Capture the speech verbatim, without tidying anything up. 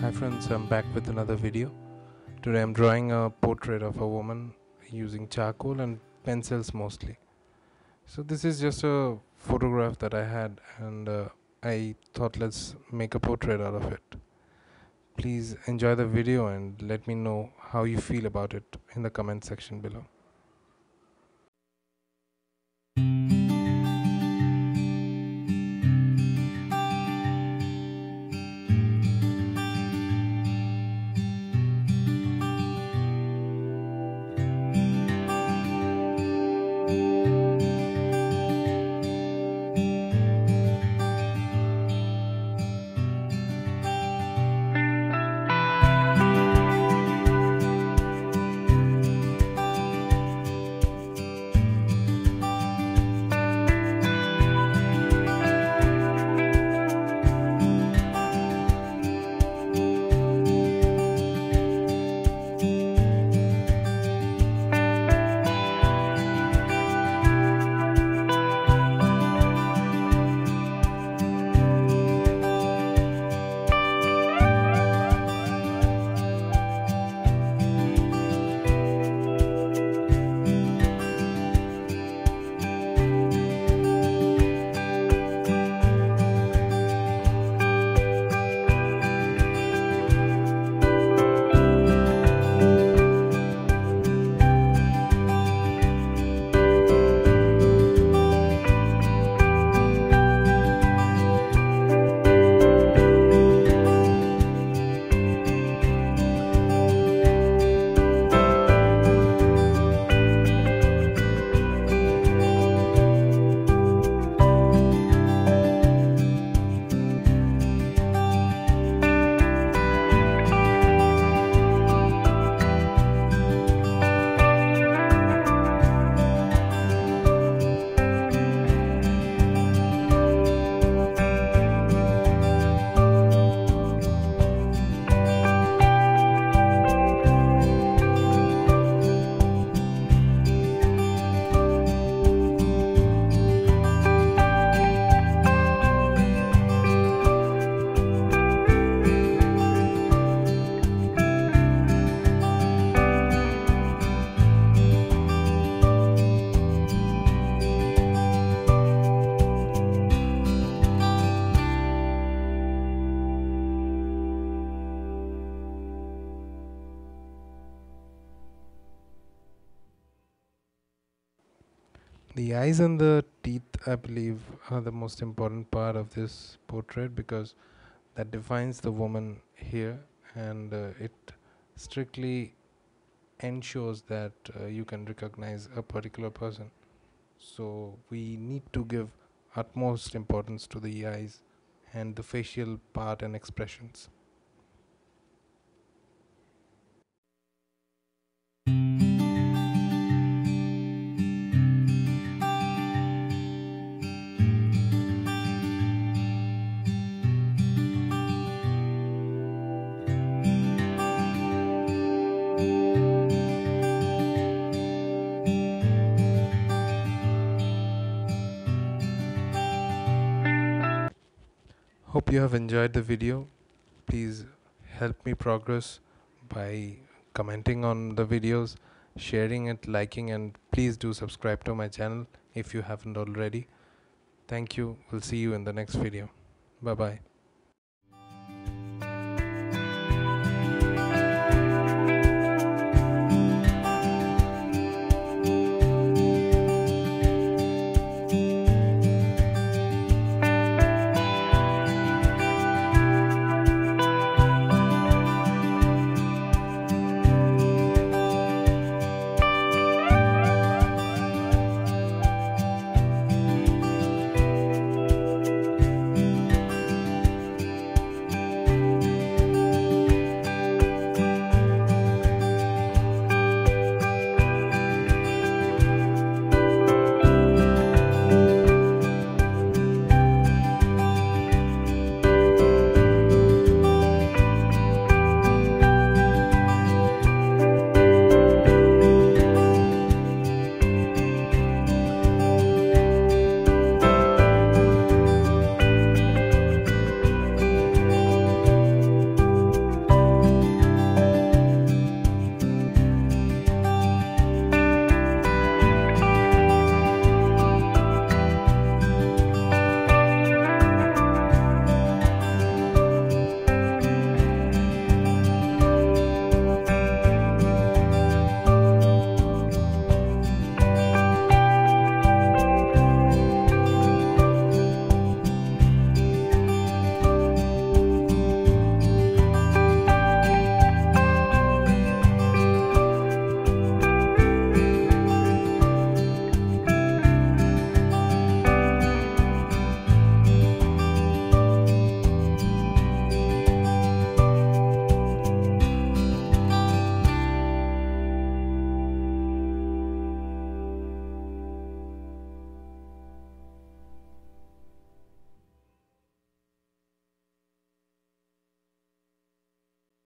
Hi friends, I'm back with another video. Today I'm drawing a portrait of a woman using charcoal and pencils mostly. So this is just a photograph that I had and uh, I thought let's make a portrait out of it. Please enjoy the video and let me know how you feel about it in the comment section below. The eyes and the teeth, I believe, are the most important part of this portrait because that defines the woman here, and uh, it strictly ensures that uh, you can recognize a particular person. So we need to give utmost importance to the eyes and the facial part and expressions. Hope you have enjoyed the video. Please help me progress by commenting on the videos, sharing it, liking, and please do subscribe to my channel if you haven't already. Thank you. We'll see you in the next video. Bye bye.